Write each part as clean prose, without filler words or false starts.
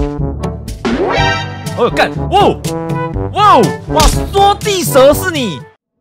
哦干！哇！缩地蛇是你！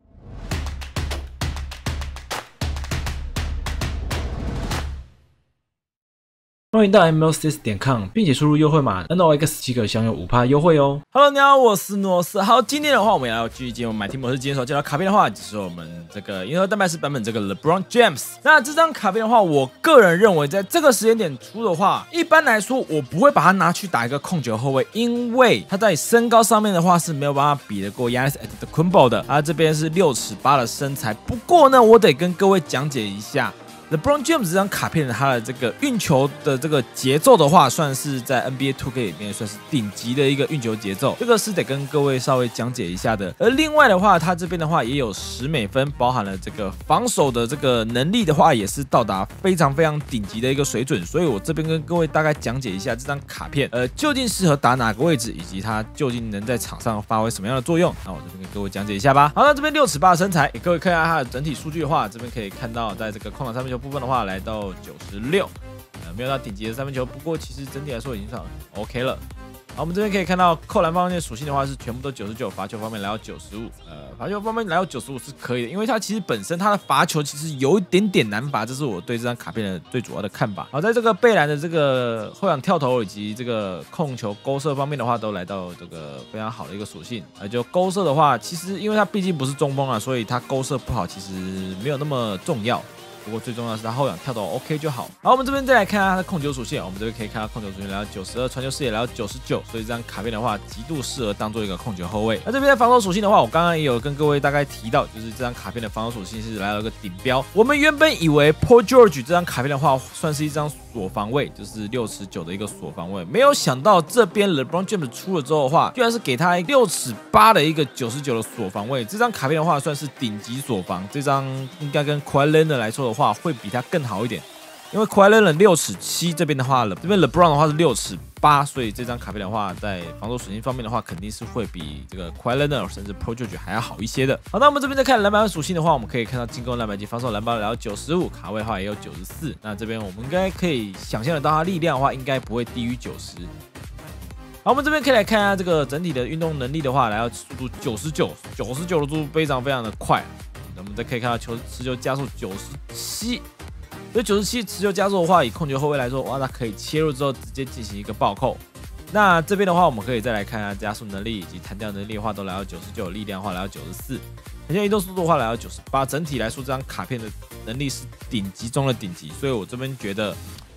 欢迎到 MLCS.com， 并且输入优惠码 NOX7 可享有5%优惠哦。Hello， 你好，我是诺斯。好，今天的话我们也要继续进入买题模式。今天所介绍卡片的话，就是我们这个银河蛋白石版本这个 LeBron James。那这张卡片的话，我个人认为在这个时间点出的话，一般来说我不会把它拿去打一个控球后卫，因为他在身高上面的话是没有办法比得过 Giannis Antetokounmpo 的。他这边是6尺8的身材，不过呢，我得跟各位讲解一下。LeBron James 这张卡片的它的这个运球的这个节奏的话，算是在 NBA 2K 里面算是顶级的一个运球节奏，这个是得跟各位稍微讲解一下的。而另外的话，它这边的话也有10美分，包含了这个防守的这个能力的话，也是到达非常顶级的一个水准。所以我这边跟各位大概讲解一下这张卡片，究竟适合打哪个位置，以及它究竟能在场上发挥什么样的作用。那我这边跟各位讲解一下吧。好，那这边6尺8的身材，给各位看一下它的整体数据的话，这边可以看到，在这个空档三分球部分的话，来到96，没有到顶级的三分球，不过其实整体来说已经算 OK 了。好，我们这边可以看到扣篮方面的属性的话是全部都99，罚球方面来到95，罚球方面来到95是可以的，因为它其实本身它的罚球其实有一点难罚，这是我对这张卡片的最主要的看法。好，在这个贝兰的这个后仰跳投以及这个控球勾射方面的话，都来到这个非常好的一个属性。就勾射的话，其实因为它毕竟不是中锋啊，所以它勾射不好其实没有那么重要。不过最重要的是他后仰跳投 OK 就好。好，我们这边再来看它的控球属性，我们这边可以看到控球属性来到92，传球视野来到99，所以这张卡片的话极度适合当做一个控球后卫。那这边的防守属性的话，我刚刚也有跟各位大概提到，就是这张卡片的防守属性是来到一个顶标。我们原本以为 Paul George 这张卡片的话算是一张锁防卫，就是6尺9的一个锁防卫，没有想到这边 LeBron James 出了之后的话，居然是给他6尺8的一个99的锁防卫。这张卡片的话算是顶级锁防，这张应该跟 Kawhi Leonard 来说的话会比他更好一点，因为 Kawhi Leonard 6尺7，这边的话，这边 LeBron 的话是6尺8，所以这张卡片的话，在防守属性方面的话，肯定是会比这个 Kawhi Leonard 甚至 Paul George 还要好一些的。好，那我们这边再看篮板属性的话，我们可以看到进攻篮板及防守篮板来到95，卡位的话也有94。那这边我们应该可以想象得到，它力量的话应该不会低于90。好，我们这边可以来看一下这个整体的运动能力的话，来到速度99的速度非常的快。我们再可以看到持球加速97。所以97持球加速的话，以控球后卫来说，哇，它可以切入之后直接进行一个暴扣。那这边的话，我们可以再来看一下加速能力以及弹跳能力的话，都来到99，力量的话来到94，弹跳移动速度的话来到98。整体来说，这张卡片的能力是顶级中的顶级，所以我这边觉得，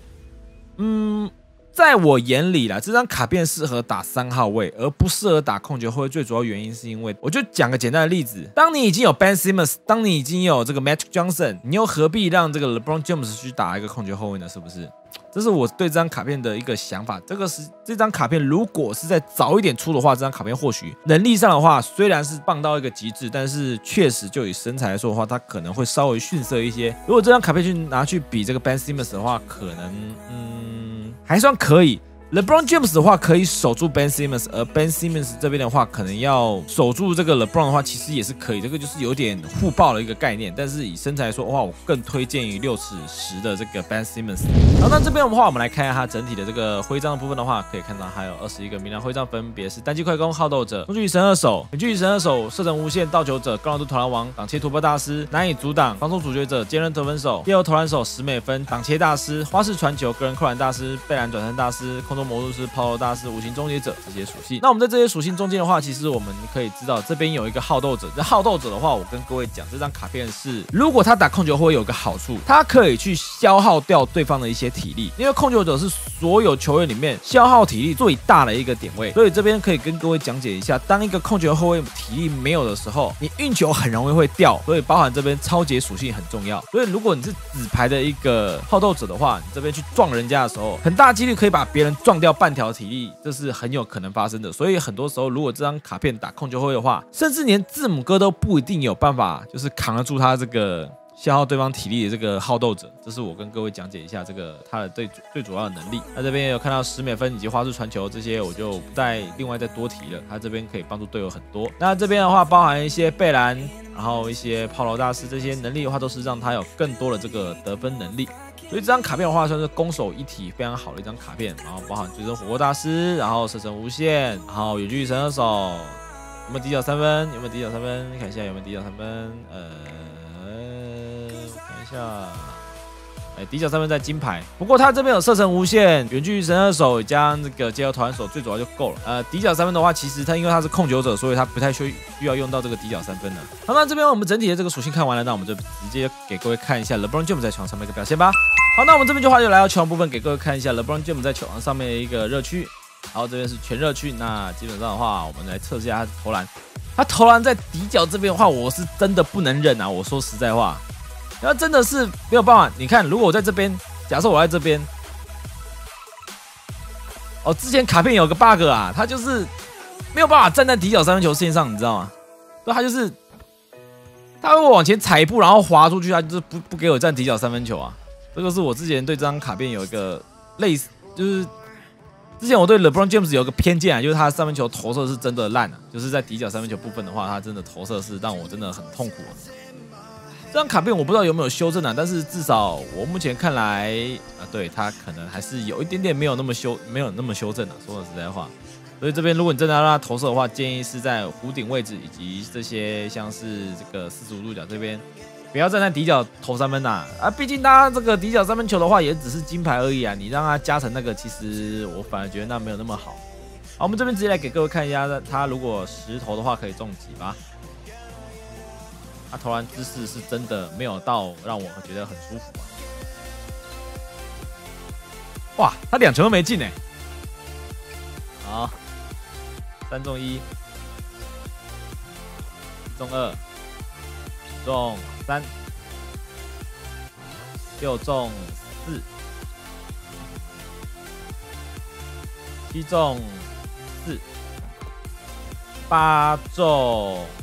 在我眼里啦，这张卡片适合打3号位，而不适合打控球后卫。最主要原因是因为，我就讲个简单的例子：当你已经有 Ben Simmons， 当你已经有这个 Magic Johnson， 你又何必让这个 LeBron James 去打一个控球后卫呢？是不是？这是我对这张卡片的一个想法。这张卡片如果是在早一点出的话，这张卡片或许能力上的话，虽然是棒到一个极致，但是确实就以身材来说的话，它可能会稍微逊色一些。如果这张卡片拿去比这个 Ben Simmons 的话，可能还算可以。LeBron James 的话可以守住 Ben Simmons， 而 Ben Simmons 这边的话可能要守住这个 LeBron 的话，其实也是可以，这个就是有点互爆的一个概念。但是以身材来说的话，我更推荐于6尺10的这个 Ben Simmons。好，那这边的话，我们来看一下它整体的这个徽章的部分的话，可以看到还有21个明亮徽章，分别是单击快攻、好斗者、中距离神射手、远距离神射手、射程无限、盗球者、高难度投篮王、挡切突破大师、难以阻挡、防守主角者、坚韧得分手、自由投篮手10美分、挡切大师、花式传球、个人扣篮大师、背篮转身大师、空中魔术师、抛投大师、无形终结者这些属性。那我们在这些属性中间的话，其实我们可以知道这边有一个好斗者。这好斗者的话，我跟各位讲，这张卡片是如果他打控球后卫有个好处，他可以去消耗掉对方的一些体力，因为控球者是所有球员里面消耗体力最大的一个点位，所以这边可以跟各位讲解一下，当一个控球后卫体力没有的时候，你运球很容易会掉，所以包含这边超节属性很重要。所以如果你是纸牌的一个好斗者的话，你这边去撞人家的时候，很大几率可以把别人撞掉半条体力，这是很有可能发生的。所以很多时候，如果这张卡片打控球后卫的话，甚至连字母哥都不一定有办法，就是扛得住他这个消耗对方体力的这个好斗者。这是我跟各位讲解一下这个他的最主要的能力。那这边也有看到10美分以及花式传球这些，我就不另外再多提了。他这边可以帮助队友很多。那这边的话，包含一些背篮，然后一些抛投大师这些能力的话，都是让他有更多的这个得分能力。 所以这张卡片的话算是攻守一体非常好的一张卡片，然后包含最终火锅大师，然后射程无限，然后远距离神射手，有没有底角3分？有没有底角3分？看一下有没有底角3分？我看一下。底角3分在金牌，不过他这边有射程无限、远距离神射手加那个街头投篮手，最主要就够了。底角3分的话，其实他因为他是控球者，所以他不太需要用到这个底角3分的。好，那这边我们整体的这个属性看完了，那我们就直接给各位看一下 LeBron James 在球场上面一个表现吧。好，那我们这边就就来到球场部分，给各位看一下 LeBron James 在球场上面的一个热区。然后这边是全热区，那基本上的话，我们来测试一下他的投篮。他投篮在底角这边的话，我是真的不能忍啊！我说实在话。那真的是没有办法，你看，如果我在这边，假设我在这边，之前卡片有个 bug 啊，他就是没有办法站在底角3分球线上，你知道吗？对，他就是他会往前踩一步，然后滑出去，他就是不给我站底角3分球啊。这个是我之前对这张卡片有一个类似，就是之前我对 LeBron James 有一个偏见啊，就是他的3分球投射是真的烂啊，就是在底角3分球部分的话，他真的投射是让我真的很痛苦啊。这张卡片我不知道有没有修正啊，但是至少我目前看来对它可能还是有一点点没有那么修正啊。说实在话，所以这边如果你真的要让它投射的话，建议是在弧顶位置以及这些像是这个45度角这边，不要站在底角投3分呐。毕竟他这个底角3分球的话，也只是金牌而已啊。你让他加成那个，其实我反而觉得那没有那么好。好，我们这边直接来给各位看一下，他如果10投的话，可以中几吧？他投篮姿势是真的没有到让我觉得很舒服啊！哇，他2球都没进哎！好，3中1，中2，中3，6中4，7中4，8中5。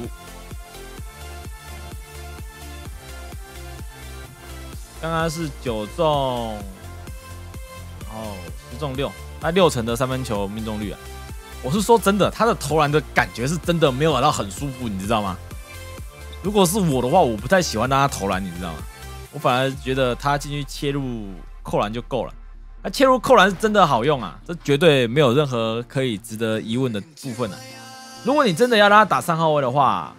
刚刚是9中，然后10中6，那6成的3分球命中率啊！我是说真的，他的投篮的感觉是真的没有到很舒服，你知道吗？如果是我的话，我不太喜欢让他投篮，你知道吗？我反而觉得他进去切入扣篮就够了。那切入扣篮是真的好用啊，这绝对没有任何可以值得疑问的部分啊。如果你真的要让他打3号位的话，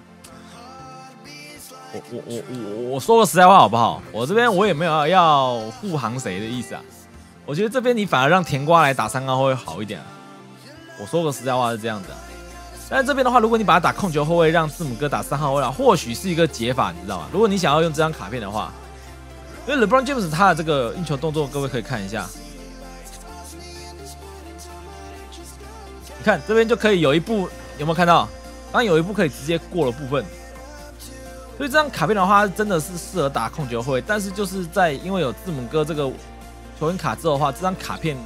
我说个实在话好不好？我这边我也没有要护航谁的意思啊。我觉得这边你反而让甜瓜来打3号会好一点啊。我说个实在话是这样子啊。但是这边的话，如果你把他打控球后卫，让字母哥打3号位啊，或许是一个解法，你知道吗？如果你想要用这张卡片的话，因为 LeBron James 他的这个运球动作，各位可以看一下。你看这边就可以有一步，有没有看到？刚刚有一步可以直接过的部分。所以这张卡片的话，真的是适合打控球后卫，但是就是在因为有字母哥这个球员卡之后的话，这张卡片，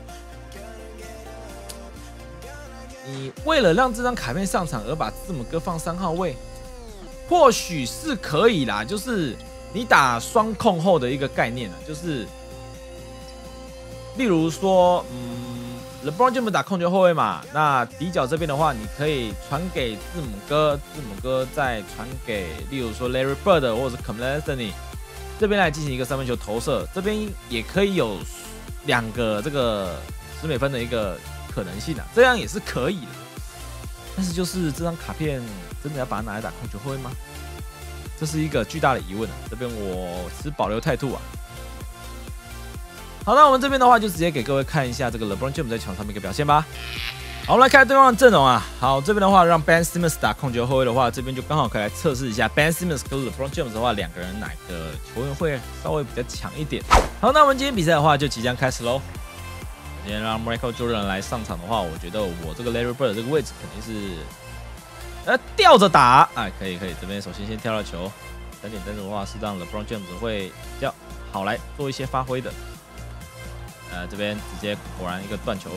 你为了让这张卡片上场而把字母哥放3号位，或许是可以啦，就是你打双控后的一个概念啊，就是例如说，LeBron James 打控球后卫嘛，那底角这边的话，你可以传给字母哥，字母哥再传给，例如说 Larry Bird 或者是 Carmelo Anthony 这边来进行一个3分球投射，这边也可以有2个这个10美分的一个可能性啊，这样也是可以的。但是就是这张卡片真的要把它拿来打控球后卫吗？这是一个巨大的疑问啊，这边我持保留态度啊。好，那我们这边的话就直接给各位看一下这个 LeBron James 在球场上面一个表现吧。好，我们来看对方的阵容啊。好，这边的话让 Ben Simmons 打控球后卫的话，这边就刚好可以来测试一下 Ben Simmons 跟 LeBron James 的话，2个人哪个球员会稍微比较强一点。好，那我们今天比赛的话就即将开始喽。今天让 Michael Jordan 来上场的话，我觉得我这个 Larry Bird 这个位置肯定是吊着打，可以，这边首先跳到球，3点灯的话是让 LeBron James 会比较好来做一些发挥的。这边直接果然一个断球，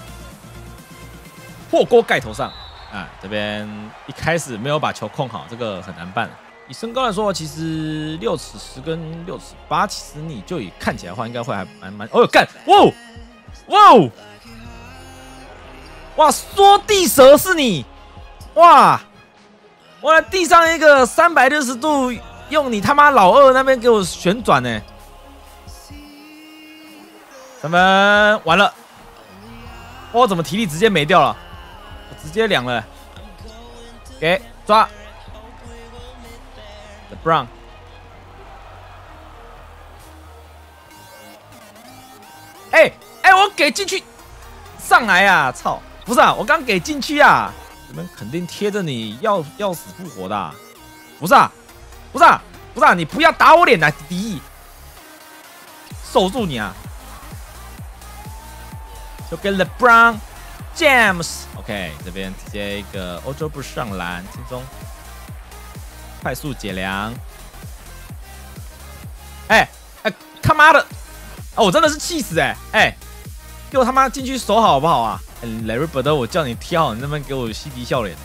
破锅盖头上，这边一开始没有把球控好，这个很难办。以身高来说，其实6尺10跟6尺8，其实你就以看起来的话，应该会还蛮哦哟干，哇，缩地蛇是你，哇，我来地上一个360度，用你他妈老二那边给我旋转呢。 3分，完了！我怎么体力直接没掉了？我直接凉了。给抓 ，LeBron。哎，我给进去，上来啊！操，不是啊，我刚给进去啊！你们肯定贴着你要死不活的、啊，不是啊，不是啊，不是啊！你不要打我脸啊，敌意，守住你啊！就给 LeBron James，OK， 这边直接一个欧洲步上篮，轻松，快速解凉。哎，他妈的！哦，我真的是气死哎！给我他妈进去守好不好啊？Larry Bird， 我叫你贴好，你那边给我嬉皮笑脸。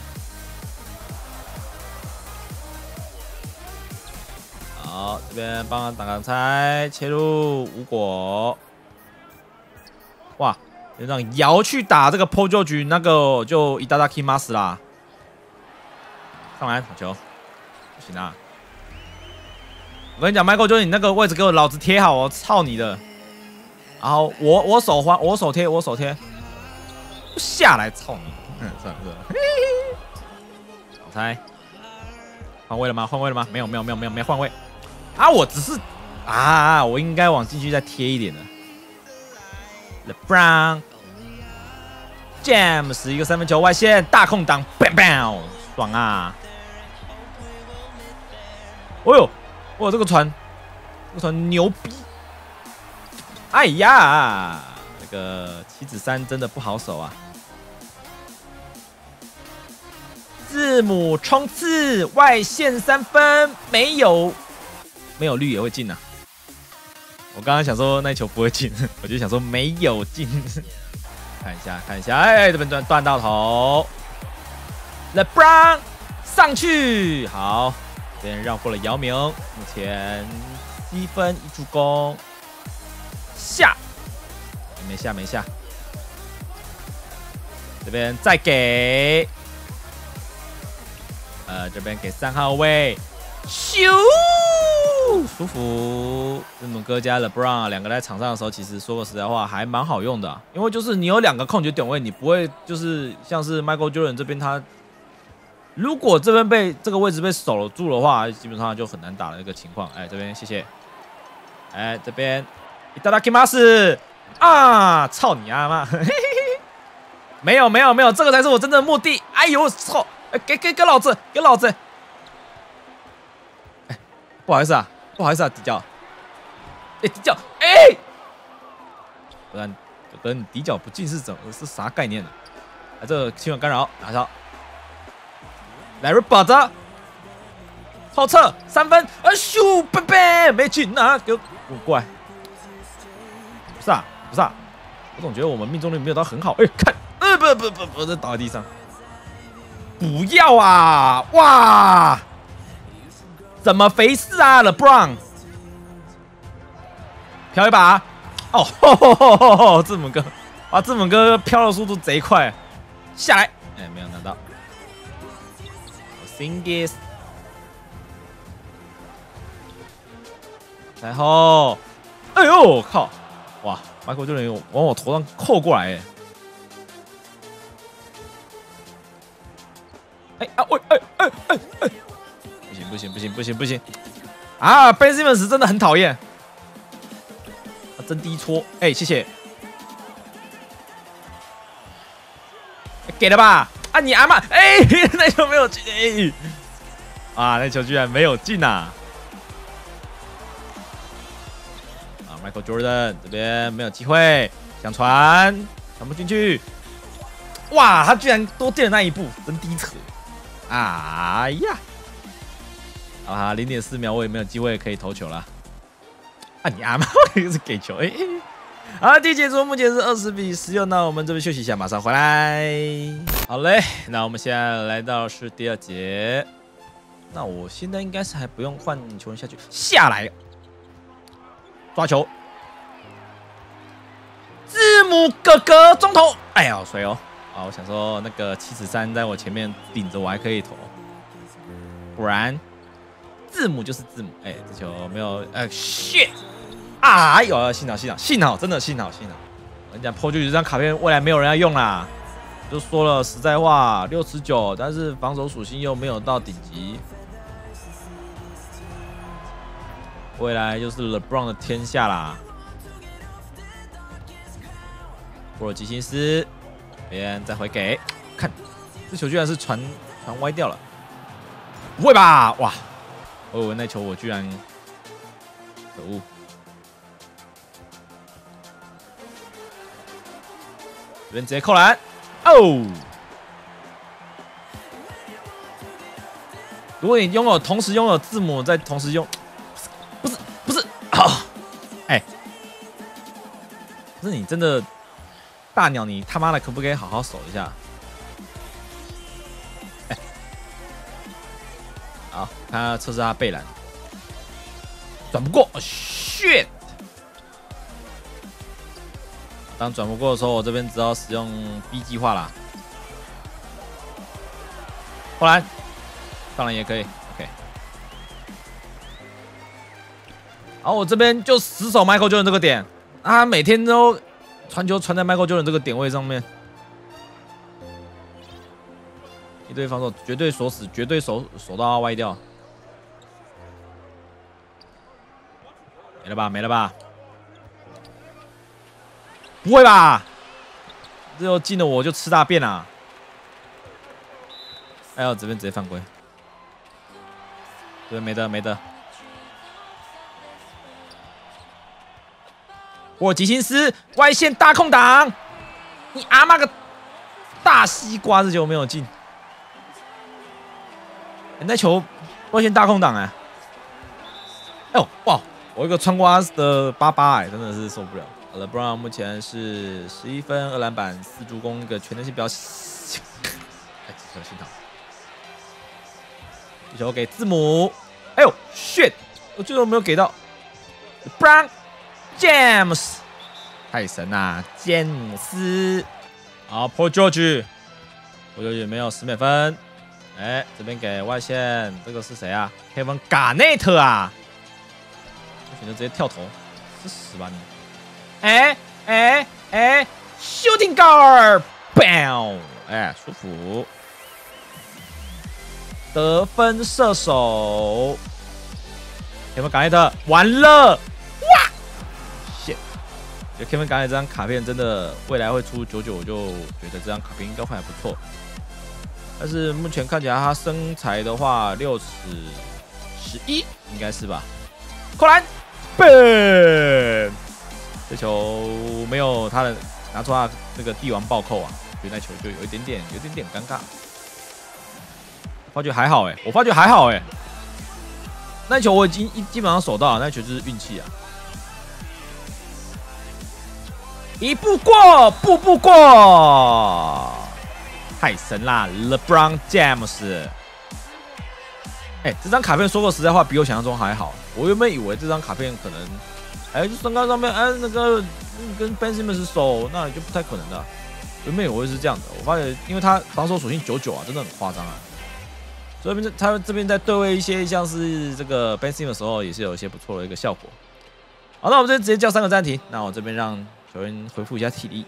好，这边帮他挡挡拆，切入无果。哇，让姚去打这个 Paul George， 那个就伊达达 Kimas 啦。上来，好球，不行啊！我跟你讲 ，Michael Jordan， 你那个位置给我老子贴好哦，操你的！然后我手还，我手贴，下来，操你！算了，好猜，换位了吗？没有，没换位。啊，我只是啊，我应该往禁区再贴一点的。LeBron James 一个3分球外线大空档 ，bang bang， 爽啊！哦呦，我这个传牛逼！哎呀，这个7指3真的不好守啊！字母冲刺外线3分，没有绿也会进啊！我刚刚想说那球不会进，我就想说没有进。看一下，哎，这边断到头 ，LeBron 上去，好，这边绕过了姚明，目前7分1助攻。下，没下，这边再给，这边给3号位，咻，舒服。字母哥加 LeBron 两个在场上的时候，其实说个实在话，还蛮好用的，因为就是你有2个控球点位，你不会就是像是 Michael Jordan 这边他，如果这边被这个位置被守住的话，基本上就很难打的一个情况。哎，这边谢谢，哎，这边。いただきます啊！操你阿妈！没有，这个才是我真正的目的。哎呦，操！给老子！哎，不好意思啊，底角。哎，底角，哎！不然跟你底角不进是啥概念呢？啊，这个新闻干扰，拿到。Larry Bird 后撤3分，咻，没进啊！给我过来。不是啊，我总觉得我们命中率没有到很好。哎，看，不，这倒在地上，不要啊！哇，怎么回事啊 ？LeBron， 飘一把，哦，字母哥，哇，字母哥飘的速度贼快，下来，哎，没有拿到 ，Singis， 然后，哎呦，靠！哇，Michael Jordan往我头上扣过来，不行！啊 ，Ben Simmons 真的很讨厌，真低戳，哎，谢谢，给了吧？啊，你阿妈，哎，那球没有进，哎，啊，那球居然没有进啊！Michael Jordan 这边没有机会，想传不进去，哇！他居然多垫了那一步，真低扯！哎呀，啊，0.4秒我也没有机会可以投球了。啊，你阿妈，我又是给球，哎！好，第一节目前是20比16，那我们这边休息一下，马上回来。好嘞，那我们现在来到是第2节，那我现在应该是还不用换球员下去，下来。抓球，字母哥哥中投，哎呀，好水哦！啊，我想说那个7指3在我前面顶着，我还可以投，不然字母就是字母。哎，这球没有，shit！ 啊！有幸好，真的幸好。我跟你讲 ，Paul George 这张卡片未来没有人要用啦。就说了实在话，69，但是防守属性又没有到顶级，未来就是 LeBron 的天下啦。波尔吉辛斯，边再回给，看这球居然是传歪掉了，不会吧？哇！我以为那球我居然，可恶！这边直接扣篮，哦！如果你同时拥有字母，再同时用，不是啊！哎，不是你真的大鸟，你他妈的可不可以好好守一下？哎，好，看他测试他背篮，转不过 ，shit！ 当转不过的时候，我这边只好使用 B 计划啦。后来，当然也可以 ，OK。然后我这边就死守 Michael Jordan 这个点，他每天都传球传在 Michael Jordan 这个点位上面，一堆防守绝对锁死，绝对守到他歪掉。没了吧？不会吧？这又进了我就吃大便啦！哎呦，这边直接犯规，这边没得。波尔吉辛斯外线大空档，你阿妈个大西瓜，这球没有进。那球外线大空档哎！哎呦哇！我一个穿瓜的88哎，真的是受不了。LeBron 目前是11分、2篮板、4助攻，一个全能性表现。哎，这球心疼。这球给字母，哎呦 ，shit！ 我最后没有给到 LeBron James， 太神啦，詹姆斯。好 ，Paul George，Paul George 没有10美分。哎，这边给外线，这个是谁啊 ？Kevin Garnett 啊！我选择直接跳投，是死吧你！shooting guard，bang！ 哎，舒服。得分射手 ，Kevin Garnett 完了，哇 ！shit！ 就 Kevin Garnett 这张卡片真的未来会出99，我就觉得这张卡片应该会还不错。但是目前看起来他身材的话，6尺11应该是吧？扣篮，bang！ 这球没有他的拿出他那个帝王暴扣啊，所以那球就有一点点尴尬。发觉还好我发觉还好那球我已经基本上守到了，那球就是运气啊。一步过，步步过，太神啦 ！LeBron James。这张卡片说个实在话，比我想象中还好。我原本以为这张卡片可能，就身高上面，那个跟 Ben Simmons 守，那就不太可能的。原本以为是这样的，我发现，因为他防守属性99啊，真的很夸张啊。所以他这边在对位一些像是这个 Ben Simmons 的时候，也是有一些不错的一个效果。好，那我们这边直接叫3个暂停。那我这边让球员恢复一下体力。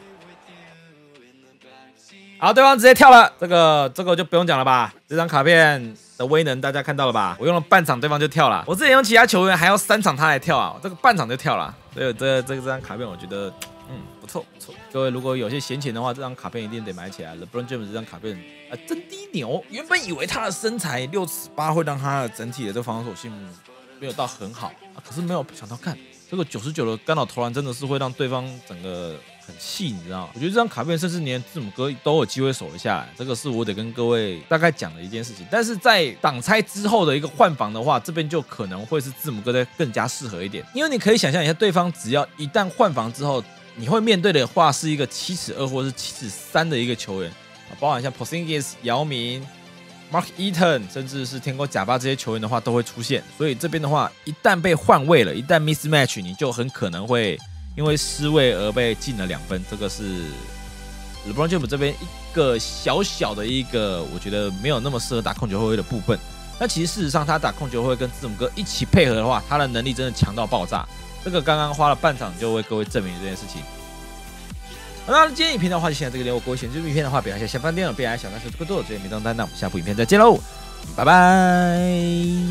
好，对方直接跳了，这个就不用讲了吧？这张卡片的威能大家看到了吧？我用了半场，对方就跳了。我之前用其他球员还要3场他来跳啊，这个半场就跳了。所以这张卡片我觉得，不错。各位如果有些闲钱的话，这张卡片一定得买起来。LeBron James 这张卡片真低牛。原本以为他的身材6尺8会让他的整体的这个防守性没有到很好可是没有想到看这个99的干扰投篮真的是会让对方整个很气，你知道吗？我觉得这张卡片甚至连字母哥都有机会守得下来，这个是我得跟各位大概讲的一件事情。但是在挡拆之后的一个换防的话，这边就可能会是字母哥在更加适合一点，因为你可以想象一下，对方只要一旦换防之后，你会面对的话是一个7尺2或是7尺3的一个球员，包含像 Porzingis、姚明、Mark Eaton， 甚至是天狗贾巴这些球员的话都会出现。所以这边的话，一旦被换位了，一旦 mismatch， 你就很可能会因为失位而被进了2分。这个是 LeBron James 这边一个小小的一个，我觉得没有那么适合打控球后卫的部分。那其实事实上，他打控球后卫跟字母哥一起配合的话，他的能力真的强到爆炸。 这个刚刚花了半场就为各位证明这件事情。好，那今天影片的话就先到这个点，各位喜欢这部影片的话，别忘下方订阅，别忘小看手这个多，这些没动单，那我们下部影片再见喽，拜拜。